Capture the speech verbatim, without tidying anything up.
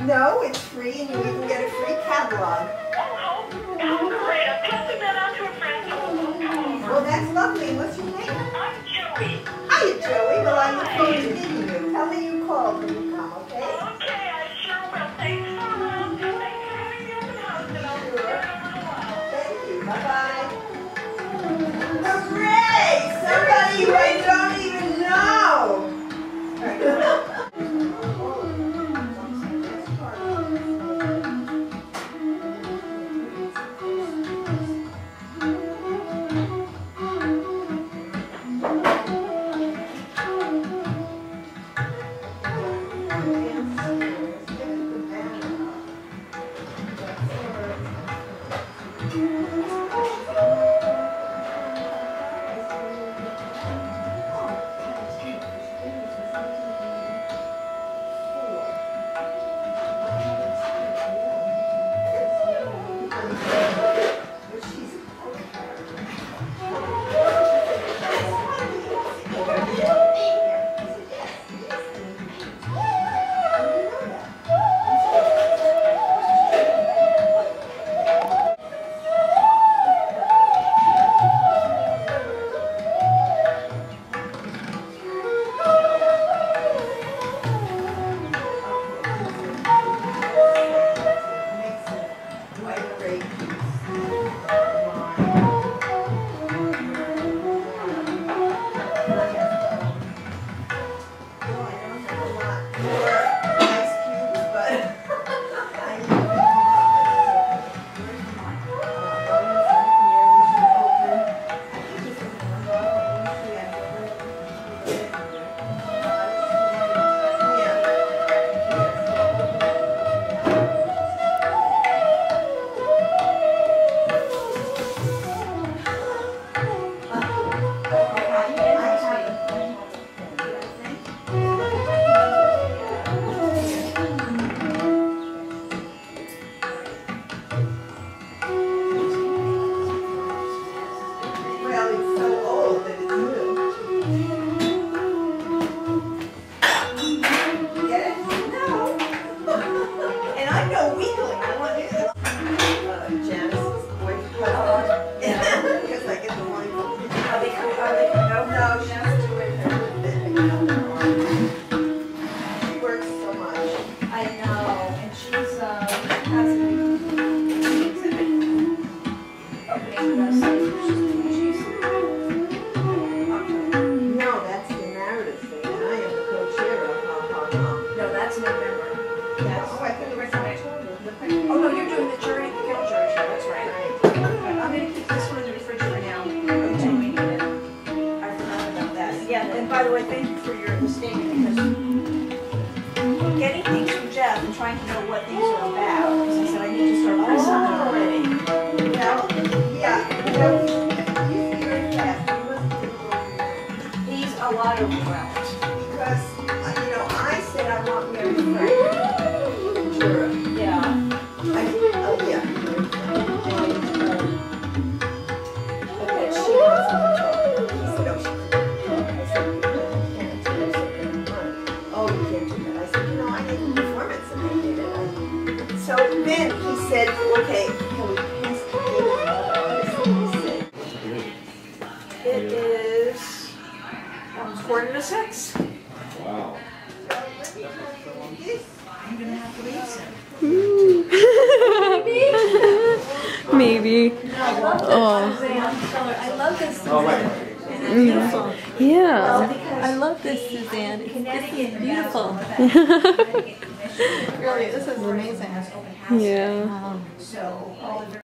No, it's free, and you even get a free catalog. Oh, how great. I'm passing that on to a friend who will come over. Well, that's lovely. What's your name? I'm Joey. Hiya, Joey. Well, I look forward to meeting you. Tell me you called when you come, okay? Okay, I sure will. Thanks for um, thanks for having me on the house, and I'll be there in a little while. Thank you. Bye-bye. Hooray! Somebody who I don't even know! And by the way, thank you for your statement, because getting things from Jeff and trying to know what things are about, because I said I need to start putting something already. Well, yeah, you know, he's very fast. He must be overwhelmed. He's a lot overwhelmed. Because, uh, you know, I said I want Mary Frank. Sure. Yeah. I, oh, yeah. Okay, she wants to talk. He said, oh, she can't talk. I said, you can't do this. Oh, you can't do that. I said, you know, I did a performance and I did it. I, so then he said, okay, can we pass the cake? It is almost quarter to six. Wow. I'm going to have to leave soon. Maybe. I love this. Oh. I love this. Oh, wait. It's beautiful. Yeah. I love this, Suzanne. This is beautiful. Really, this is amazing. Yeah. Um, so.